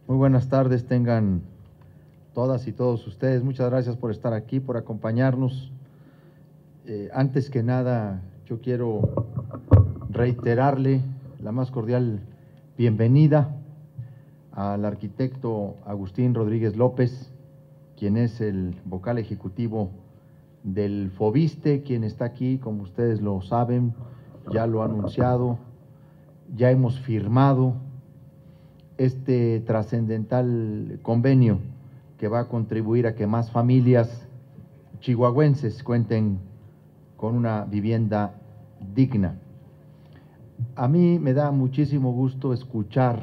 Muy buenas tardes tengan todas y todos ustedes. Muchas gracias por estar aquí, por acompañarnos. Antes que nada, yo quiero reiterarle la más cordial bienvenida al arquitecto Agustín Rodríguez López, quien es el vocal ejecutivo del FOBISTE, quien está aquí, como ustedes lo saben, ya lo ha anunciado, ya hemos firmado este trascendental convenio que va a contribuir a que más familias chihuahuenses cuenten con una vivienda digna. A mí me da muchísimo gusto escuchar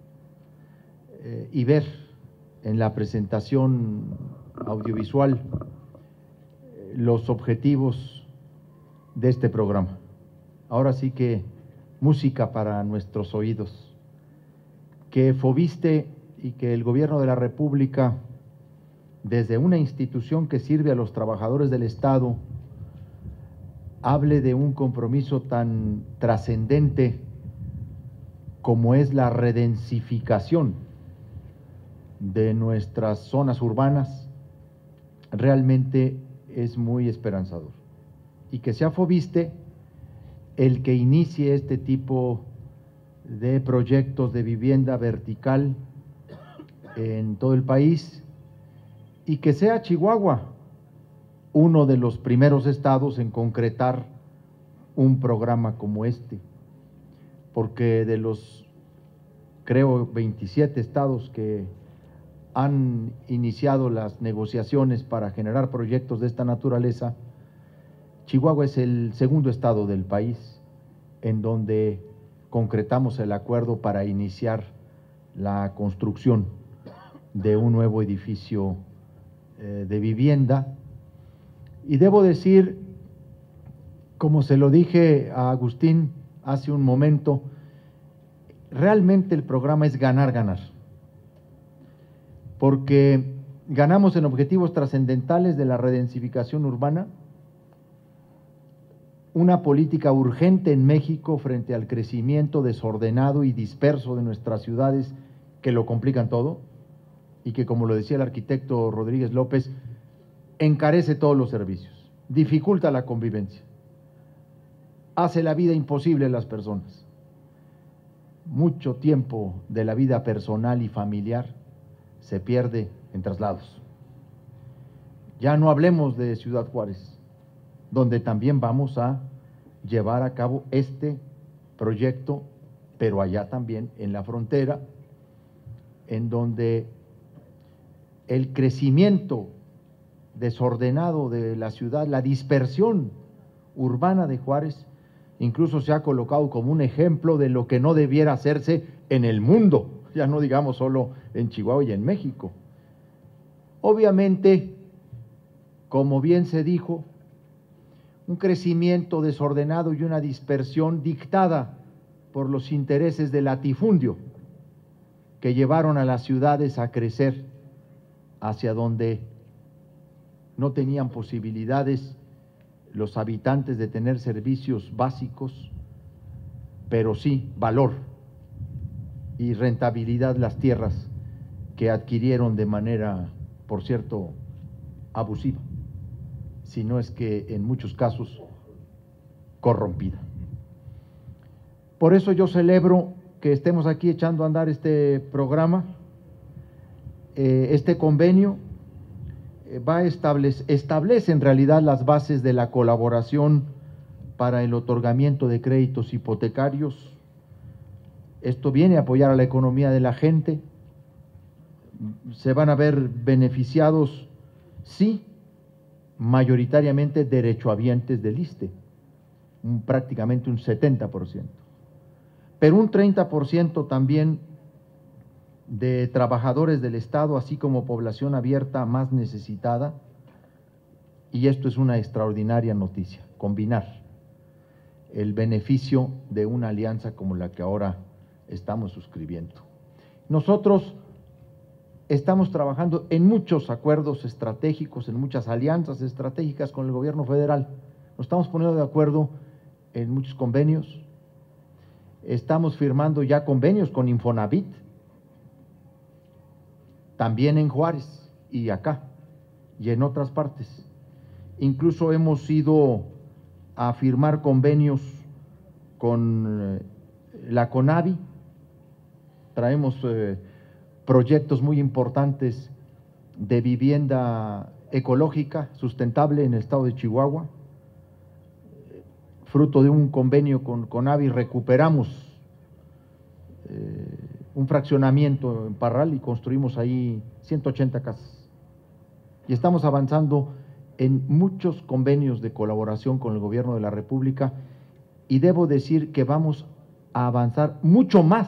y ver en la presentación audiovisual los objetivos de este programa. Ahora sí que música para nuestros oídos. Que FOBISTE y que el Gobierno de la República, desde una institución que sirve a los trabajadores del Estado, hable de un compromiso tan trascendente como es la redensificación de nuestras zonas urbanas, realmente es muy esperanzador. Y que sea FOBISTE el que inicie este tipo de proyectos de vivienda vertical en todo el país y que sea Chihuahua uno de los primeros estados en concretar un programa como este, porque de los, creo, 27 estados que han iniciado las negociaciones para generar proyectos de esta naturaleza, Chihuahua es el segundo estado del país en donde concretamos el acuerdo para iniciar la construcción de un nuevo edificio de vivienda. Y debo decir, como se lo dije a Agustín hace un momento, realmente el programa es ganar, ganar, porque ganamos en objetivos trascendentales de la redensificación urbana, una política urgente en México frente al crecimiento desordenado y disperso de nuestras ciudades que lo complican todo y que, como lo decía el arquitecto Rodríguez López, encarece todos los servicios, dificulta la convivencia, hace la vida imposible a las personas. Mucho tiempo de la vida personal y familiar se pierde en traslados. Ya no hablemos de Ciudad Juárez, donde también vamos a llevar a cabo este proyecto, pero allá también en la frontera, en donde el crecimiento desordenado de la ciudad, la dispersión urbana de Juárez, incluso se ha colocado como un ejemplo de lo que no debiera hacerse en el mundo, ya no digamos solo en Chihuahua y en México. Obviamente, como bien se dijo, un crecimiento desordenado y una dispersión dictada por los intereses del latifundio que llevaron a las ciudades a crecer hacia donde no tenían posibilidades los habitantes de tener servicios básicos, pero sí valor y rentabilidad las tierras que adquirieron de manera, por cierto, abusiva, si no es que en muchos casos corrompida. Por eso yo celebro que estemos aquí echando a andar este programa, este convenio establece en realidad las bases de la colaboración para el otorgamiento de créditos hipotecarios. Esto viene a apoyar a la economía de la gente, se van a ver beneficiados, sí, mayoritariamente derechohabientes del ISSSTE, prácticamente un 70%, pero un 30% también de trabajadores del Estado, así como población abierta más necesitada, y esto es una extraordinaria noticia, combinar el beneficio de una alianza como la que ahora estamos suscribiendo. Nosotros estamos trabajando en muchos acuerdos estratégicos, en muchas alianzas estratégicas con el gobierno federal. Nos estamos poniendo de acuerdo en muchos convenios. Estamos firmando ya convenios con Infonavit, también en Juárez y acá y en otras partes. Incluso hemos ido a firmar convenios con la CONAVI, traemos proyectos muy importantes de vivienda ecológica, sustentable en el estado de Chihuahua. Fruto de un convenio con CONAVI recuperamos un fraccionamiento en Parral y construimos ahí 180 casas. Y estamos avanzando en muchos convenios de colaboración con el gobierno de la República y debo decir que vamos a avanzar mucho más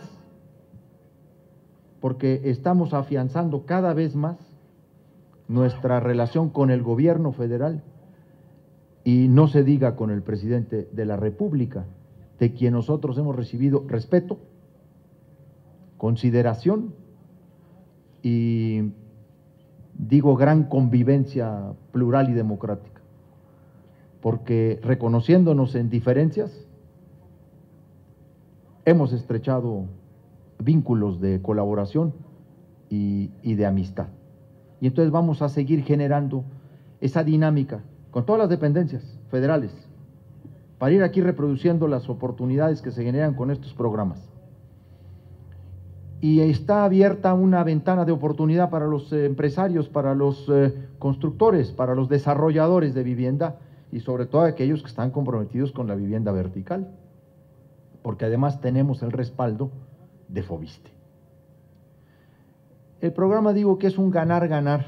porque estamos afianzando cada vez más nuestra relación con el gobierno federal y no se diga con el presidente de la República, de quien nosotros hemos recibido respeto, consideración y digo gran convivencia plural y democrática, porque reconociéndonos en diferencias, hemos estrechado vínculos de colaboración y de amistad. Y entonces vamos a seguir generando esa dinámica con todas las dependencias federales para ir aquí reproduciendo las oportunidades que se generan con estos programas. Y está abierta una ventana de oportunidad para los empresarios, para los constructores, para los desarrolladores de vivienda y sobre todo aquellos que están comprometidos con la vivienda vertical, porque además tenemos el respaldo de Foviste. El programa digo que es un ganar-ganar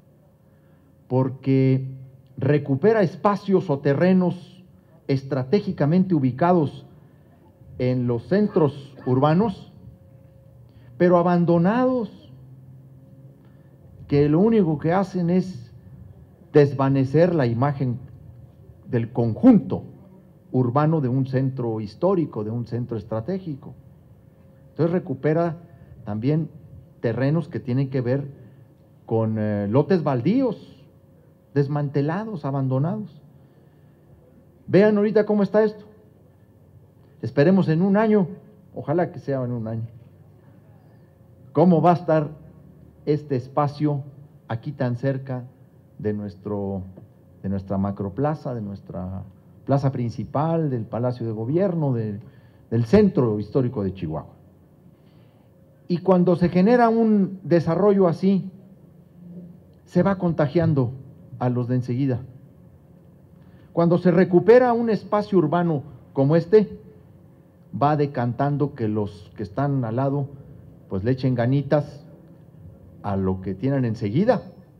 porque recupera espacios o terrenos estratégicamente ubicados en los centros urbanos, pero abandonados, que lo único que hacen es desvanecer la imagen del conjunto urbano de un centro histórico, de un centro estratégico. Entonces recupera también terrenos que tienen que ver con lotes baldíos, desmantelados, abandonados. Vean ahorita cómo está esto. Esperemos en un año, ojalá que sea en un año, cómo va a estar este espacio aquí tan cerca de nuestra macroplaza, de nuestra plaza principal, del Palacio de Gobierno, del centro histórico de Chihuahua. Y cuando se genera un desarrollo así, se va contagiando a los de enseguida. Cuando se recupera un espacio urbano como este, va decantando que los que están al lado, pues le echen ganitas a lo que tienen enseguida.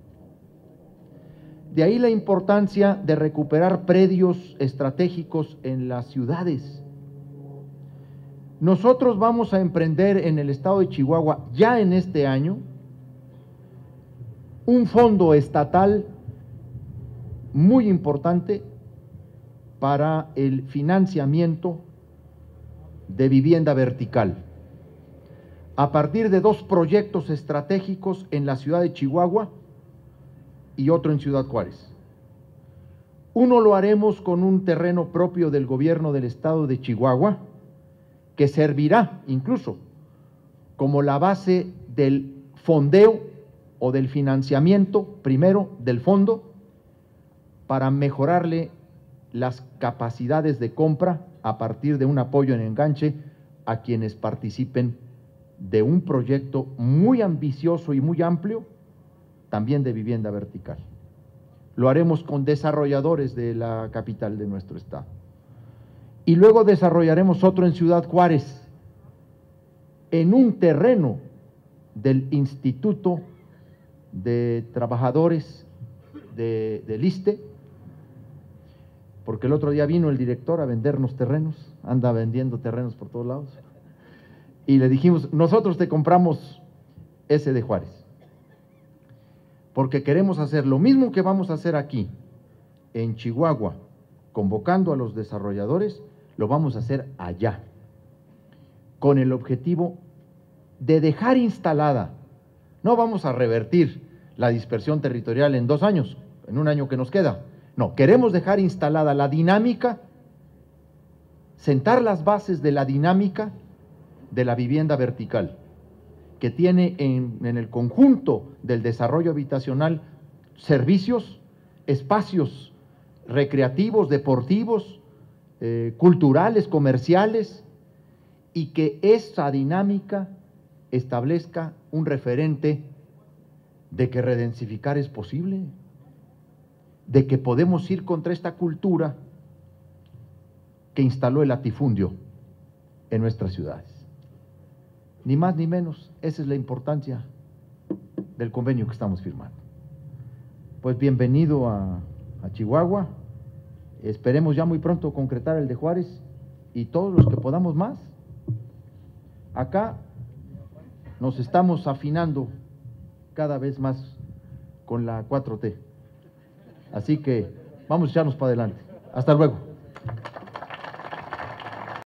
De ahí la importancia de recuperar predios estratégicos en las ciudades. Nosotros vamos a emprender en el estado de Chihuahua, ya en este año, un fondo estatal muy importante para el financiamiento de vivienda vertical, a partir de 2 proyectos estratégicos en la ciudad de Chihuahua y otro en Ciudad Juárez. Uno lo haremos con un terreno propio del gobierno del estado de Chihuahua, que servirá incluso como la base del fondeo o del financiamiento, primero del fondo, para mejorarle las capacidades de compra a partir de un apoyo en enganche a quienes participen de un proyecto muy ambicioso y muy amplio, también de vivienda vertical. Lo haremos con desarrolladores de la capital de nuestro estado. Y luego desarrollaremos otro en Ciudad Juárez, en un terreno del Instituto de Trabajadores del ISSSTE, porque el otro día vino el director a vendernos terrenos, anda vendiendo terrenos por todos lados, y le dijimos, nosotros te compramos ese de Juárez, porque queremos hacer lo mismo que vamos a hacer aquí, en Chihuahua, convocando a los desarrolladores, lo vamos a hacer allá, con el objetivo de dejar instalada, no vamos a revertir la dispersión territorial en 2 años, en un año que nos queda, no, queremos dejar instalada la dinámica, sentar las bases de la dinámica de la vivienda vertical que tiene en el conjunto del desarrollo habitacional servicios, espacios recreativos, deportivos, culturales, comerciales, y que esa dinámica establezca un referente de que redensificar es posible, de que podemos ir contra esta cultura que instaló el latifundio en nuestras ciudades. Ni más ni menos, esa es la importancia del convenio que estamos firmando. Pues bienvenido a Chihuahua, esperemos ya muy pronto concretar el de Juárez y todos los que podamos más. Acá nos estamos afinando cada vez más con la 4T, así que vamos a echarnos para adelante. Hasta luego.